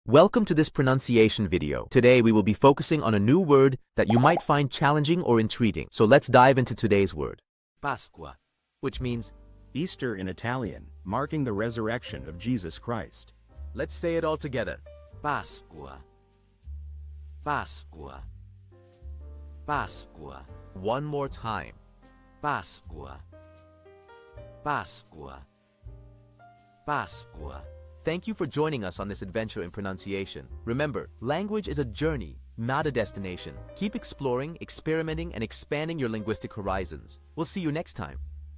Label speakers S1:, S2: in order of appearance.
S1: Welcome to this pronunciation video. Today we will be focusing on a new word that you might find challenging or intriguing. So let's dive into today's word.
S2: Pasqua,
S1: Which means,
S3: Easter in Italian, marking the resurrection of Jesus Christ.
S1: let's say it all together.
S2: Pasqua, Pasqua, Pasqua,
S1: One more time.
S2: Pasqua, Pasqua, Pasqua.
S1: Thank you for joining us on this adventure in pronunciation. Remember, language is a journey, not a destination. Keep exploring, experimenting, and expanding your linguistic horizons. We'll see you next time.